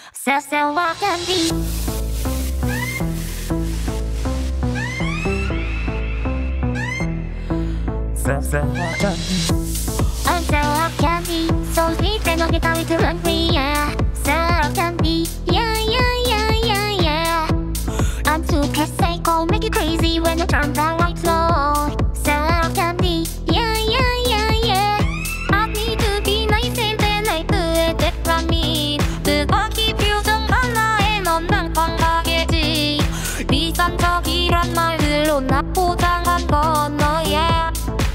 So what can be? So what can be? I'm so what can be? So sweet and I'll get out to run free, yeah. So what can be? Yeah. I'm super psycho, make you crazy when I turn the lights low. So what can be? Yeah. I need to be nice and then I do it differently. 뜨거기 표정 하나에 넌 난 뻔하겠지. 비산적이란 말들로 나 포장한 건 너야.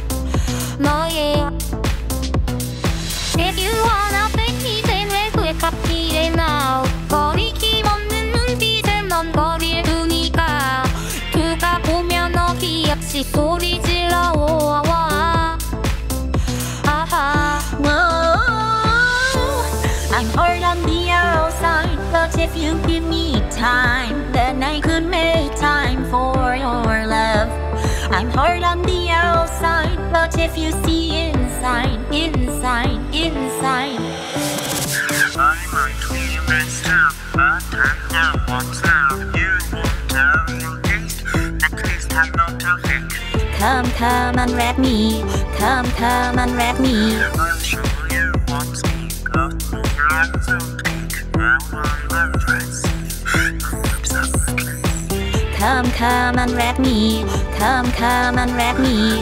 If you wanna fake me then 왜 그에 갚기에 now. 거리낌 없는 눈빛에 넌 거리에 두니까. 그가 보면 어기없이 소리 질러 오와. 아하. I'm hard on the outside, but if you give me time, then I could make time for your love. I'm hard on the outside, but if you see inside. I might be messed up, but I know what's up. You won't tell your taste, at least I know talking. Come and wrap me. Come and wrap me. I'll show you what's me. Got my eyes on pink, now I'm undressed. Come and wrap me. Come and wrap me.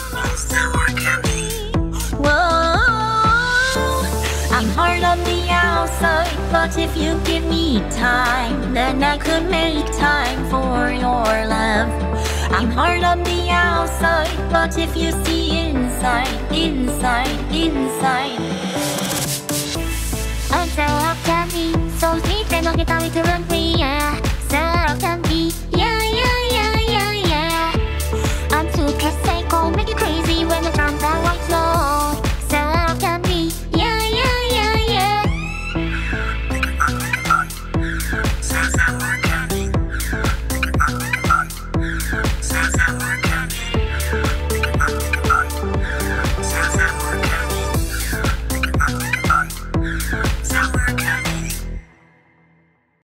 Whoa. I'm hard on the outside, but if you give me time, then I could make time for your love. I'm hard on the outside, but if you see inside. I'm so what can be? So sweet and I'll get out to run free, yeah.